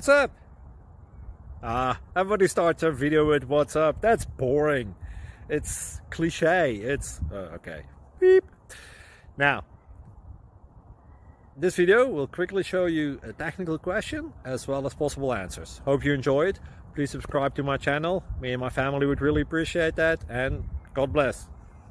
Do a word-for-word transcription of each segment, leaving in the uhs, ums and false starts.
what's up? Ah, everybody starts their video with what's up. That's boring. It's cliche. It's uh, okay. Beep. Now, this video will quickly show you a technical question as well as possible answers. Hope you enjoyed. Please subscribe to my channel. Me and my family would really appreciate that, and God bless.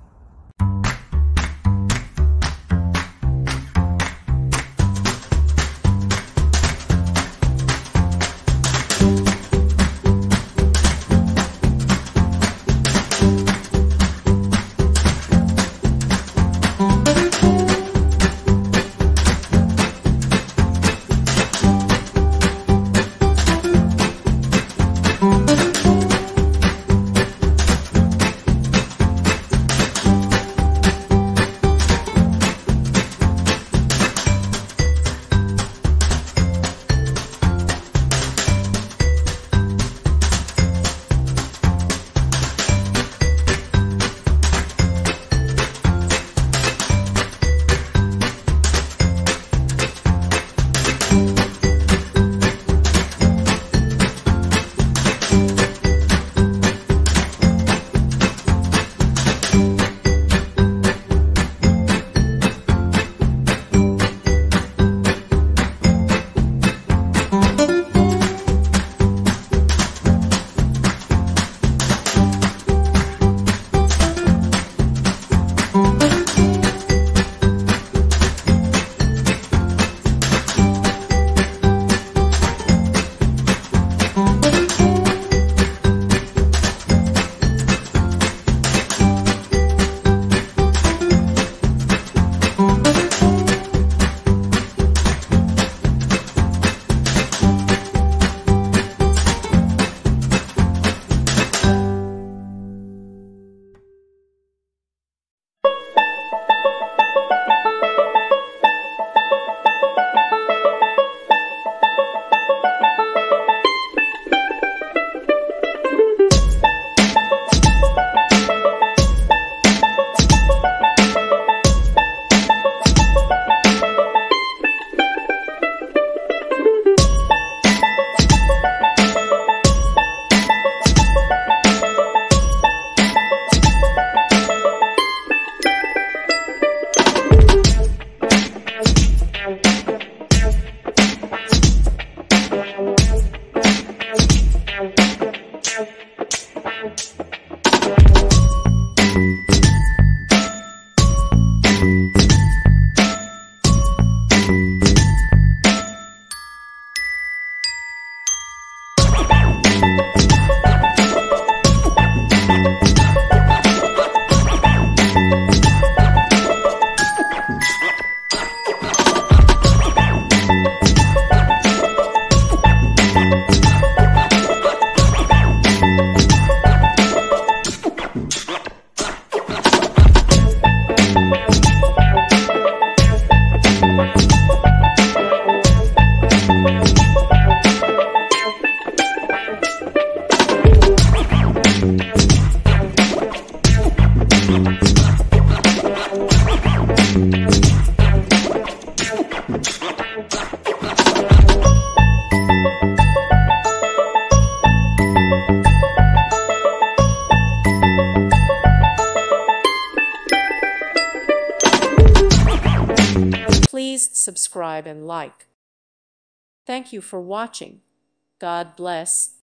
Please subscribe and like. Thank you for watching. God bless.